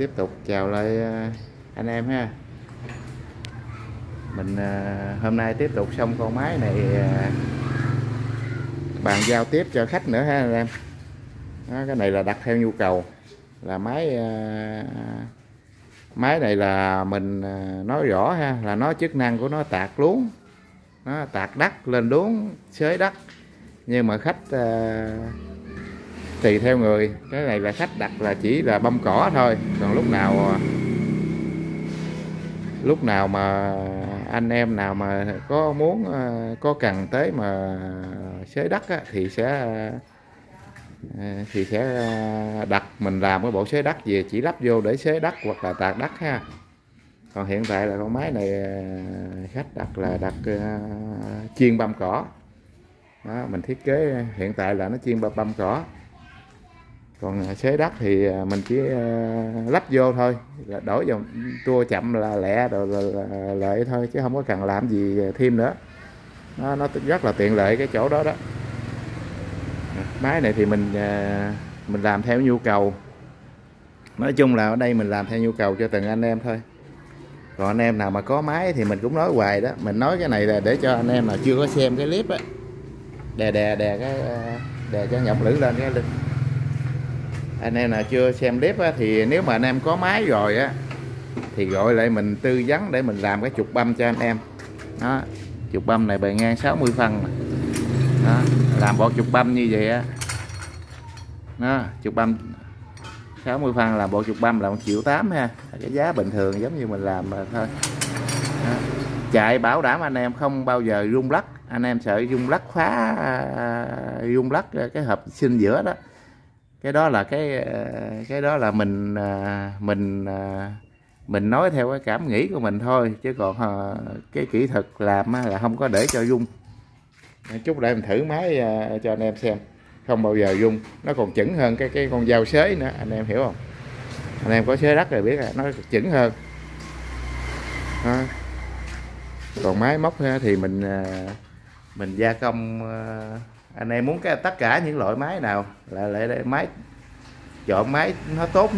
tiếp tục chào lại anh em ha. Mình hôm nay tiếp tục xong con máy này, bàn giao tiếp cho khách nữa ha anh em. Đó, cái này là đặt theo nhu cầu, là máy này là mình nói rõ ha, là nó chức năng của nó tạt luống, nó tạt đất lên luống xới đất, nhưng mà khách tùy theo người. Cái này là khách đặt là chỉ là băm cỏ thôi, còn lúc nào mà anh em nào mà có muốn có cần tới mà xới đất á, thì sẽ đặt mình làm cái bộ xới đất về, chỉ lắp vô để xới đất hoặc là tạt đất ha. Còn hiện tại là con máy này khách đặt là đặt chuyên băm cỏ đó, mình thiết kế hiện tại là nó chuyên băm cỏ. Còn xới đất thì mình chỉ lắp vô thôi, là đổi dòng tua chậm là lẹ rồi là lợi thôi, chứ không có cần làm gì thêm nữa. Nó rất là tiện lợi cái chỗ đó đó. Máy này thì mình làm theo nhu cầu. Nói chung là ở đây mình làm theo nhu cầu cho từng anh em thôi. Còn anh em nào mà có máy thì mình cũng nói hoài đó, mình nói cái này là để cho anh em nào chưa có xem cái clip á, đè cho nhọc lưỡi lên cái link. Anh em nào chưa xem clip á, thì nếu mà anh em có máy rồi á thì gọi lại mình tư vấn để mình làm cái trục băm cho anh em. Đó, trục băm này bề ngang 60 phân. Đó, làm bộ trục băm như vậy á. Đó, trục băm 60 phân là bộ trục băm là 1,8 triệu ha. Cái giá bình thường giống như mình làm mà thôi. Đó, chạy bảo đảm anh em không bao giờ rung lắc. Anh em sợ rung lắc khóa, rung lắc cái hộp sinh giữa đó. Cái đó là cái đó là mình nói theo cái cảm nghĩ của mình thôi, chứ còn cái kỹ thuật làm là không có để cho rung. Chút để mình thử máy cho anh em xem, không bao giờ rung, nó còn chững hơn cái con dao xới nữa, anh em hiểu không? Anh em có xới đất rồi biết là nó chững hơn đó. Còn máy móc thì mình gia công. Anh em muốn tất cả những loại máy nào là lại máy, chọn máy nó tốt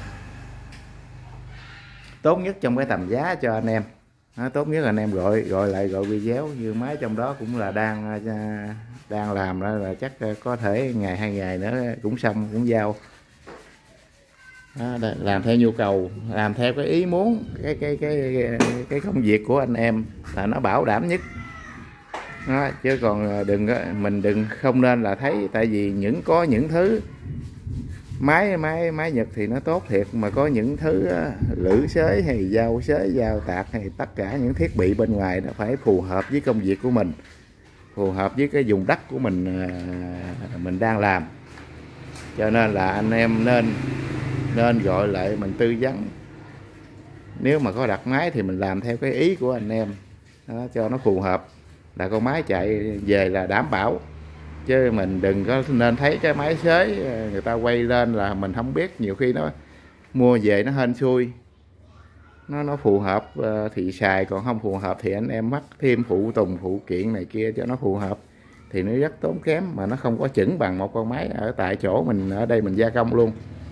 nhất trong cái tầm giá cho anh em. Nó tốt nhất là anh em gọi video, như máy trong đó cũng là đang làm đó, là chắc có thể ngày 2 ngày nữa cũng xong, cũng giao. Đó, làm theo nhu cầu, làm theo cái ý muốn, cái công việc của anh em là nó bảo đảm nhất. Đó, chứ còn mình không nên là thấy, tại vì có những thứ máy Nhật thì nó tốt thiệt, mà có những thứ lưỡi xới hay dao xới, dao tạt hay tất cả những thiết bị bên ngoài nó phải phù hợp với công việc của mình, phù hợp với cái vùng đất của mình đang làm. Cho nên là anh em nên gọi lại mình tư vấn. Nếu mà có đặt máy thì mình làm theo cái ý của anh em đó, cho nó phù hợp, là con máy chạy về là đảm bảo. Chứ mình đừng có nên thấy cái máy xới người ta quay lên là mình không biết, nhiều khi nó mua về nó hên xui, nó phù hợp thì xài, còn không phù hợp thì anh em mắc thêm phụ tùng phụ kiện này kia cho nó phù hợp thì nó rất tốn kém, mà nó không có chững bằng một con máy ở tại chỗ mình ở đây mình gia công luôn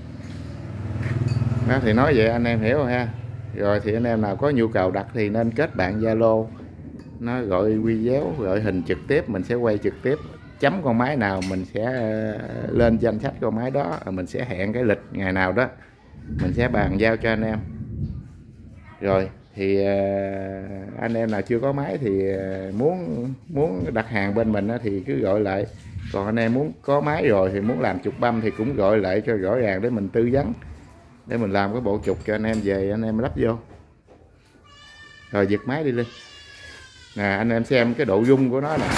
đó. Thì nói vậy anh em hiểu rồi ha. Rồi thì anh em nào có nhu cầu đặt thì nên kết bạn Zalo, nó gọi video, gọi hình trực tiếp, mình sẽ quay trực tiếp, chấm con máy nào mình sẽ lên danh sách con máy đó, mình sẽ hẹn cái lịch ngày nào đó mình sẽ bàn giao cho anh em. Rồi thì anh em nào chưa có máy thì muốn đặt hàng bên mình thì cứ gọi lại. Còn anh em muốn có máy rồi thì muốn làm trục băm thì cũng gọi lại cho rõ ràng để mình tư vấn, để mình làm cái bộ trục cho anh em về anh em lắp vô. Rồi giật máy đi lên nè, anh em xem cái độ rung của nó nè.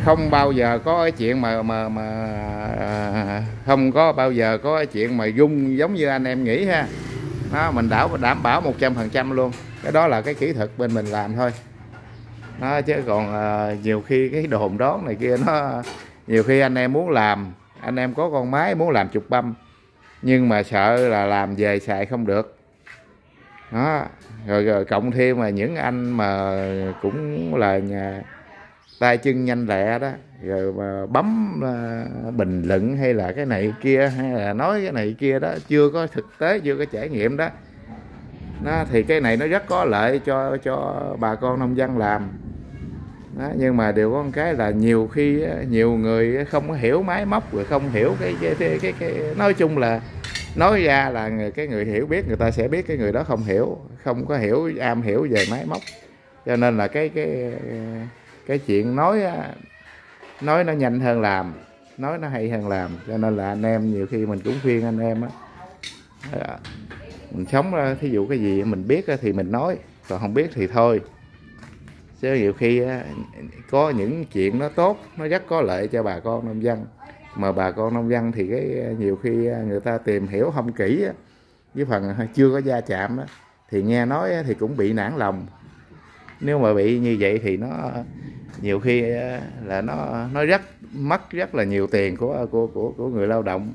không bao giờ có cái chuyện không có bao giờ có cái chuyện mà rung giống như anh em nghĩ ha. Đó, mình đảm bảo 100% luôn. Cái đó là cái kỹ thuật bên mình làm thôi đó, chứ còn nhiều khi cái đồn đoán này kia nó, nhiều khi anh em muốn làm, anh em có con máy muốn làm chụp băm nhưng mà sợ là làm về xài không được đó. Rồi cộng thêm mà những anh mà cũng là nhà tay chân nhanh lẹ đó, rồi mà bấm bình luận hay là cái này kia, hay là nói cái này kia đó, chưa có thực tế, chưa có trải nghiệm đó, thì cái này nó rất có lợi cho bà con nông dân làm đó. Nhưng mà điều có một cái là nhiều khi nhiều người không có hiểu máy móc, rồi không hiểu cái nói chung là nói ra là cái người hiểu biết người ta sẽ biết, cái người đó không hiểu, không có hiểu, am hiểu về máy móc, cho nên là cái chuyện nói nó nhanh hơn làm, nói nó hay hơn làm. Cho nên là anh em nhiều khi mình cũng khuyên anh em á, mình sống ra thí dụ cái gì mình biết thì mình nói, còn không biết thì thôi. Chứ nhiều khi có những chuyện nó tốt, nó rất có lợi cho bà con nông dân, mà bà con nông dân thì nhiều khi người ta tìm hiểu không kỹ với phần chưa có va chạm thì nghe nói thì cũng bị nản lòng. Nếu mà bị như vậy thì nó nhiều khi là nó mất rất là nhiều tiền của người lao động,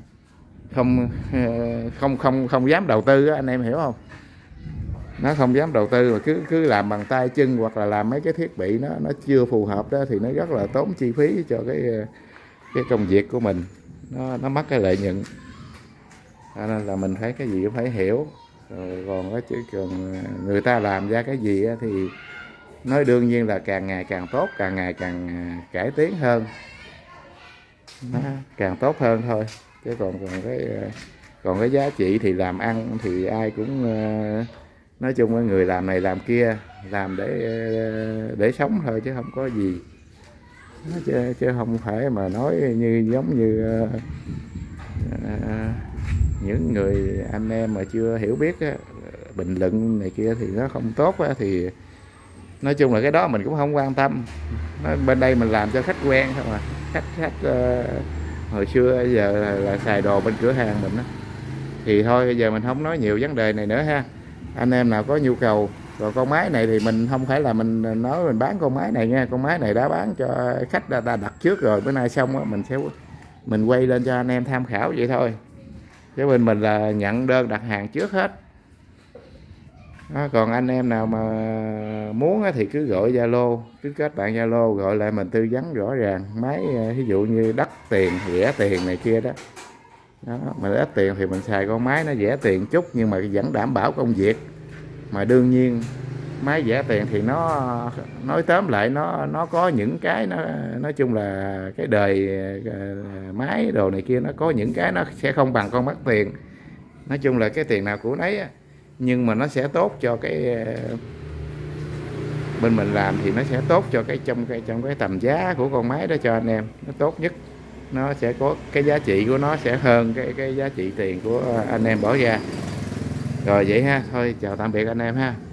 không dám đầu tư anh em hiểu không? Nó không dám đầu tư mà cứ làm bằng tay chân, hoặc là làm mấy cái thiết bị nó chưa phù hợp đó, thì nó rất là tốn chi phí cho cái công việc của mình, nó mất cái lợi nhuận. Cho nên là mình thấy cái gì cũng phải hiểu. Rồi còn người ta làm ra cái gì thì nói đương nhiên là càng ngày càng tốt, càng ngày càng cải tiến hơn, càng tốt hơn thôi. Chứ còn cái giá trị thì làm ăn thì ai cũng nói chung người làm này làm kia, làm để sống thôi chứ không có gì, chứ không phải mà nói giống như những người anh em mà chưa hiểu biết bình luận này kia thì nó không tốt thì nói chung là cái đó mình cũng không quan tâm. Bên đây mình làm cho khách quen thôi mà, khách hồi xưa giờ là xài đồ bên cửa hàng mình đó. Thì thôi bây giờ mình không nói nhiều vấn đề này nữa ha. Anh em nào có nhu cầu, rồi con máy này thì mình không phải là mình nói mình bán con máy này nha, con máy này đã bán cho khách ta đặt trước rồi, bữa nay xong đó, mình quay lên cho anh em tham khảo vậy thôi, chứ bên mình là nhận đơn đặt hàng trước hết đó. Còn anh em nào mà muốn thì cứ gọi Zalo, cứ kết bạn Zalo gọi lại mình tư vấn rõ ràng. Máy ví dụ như đắt tiền, rẻ tiền này kia đó, mà ít tiền thì mình xài con máy nó rẻ tiền chút nhưng mà vẫn đảm bảo công việc. Mà đương nhiên máy rẻ tiền thì nó nói tóm lại nó có những cái nó nói chung là cái đời máy đồ này kia, nó có những cái nó sẽ không bằng con mắc tiền. Nói chung là cái tiền nào của nấy nhưng mà nó sẽ tốt cho cái bên mình làm thì nó sẽ tốt cho trong cái tầm giá của con máy đó cho anh em, nó tốt nhất, nó sẽ có cái giá trị của nó sẽ hơn cái giá trị tiền của anh em bỏ ra. Rồi vậy ha, thôi chào tạm biệt anh em ha.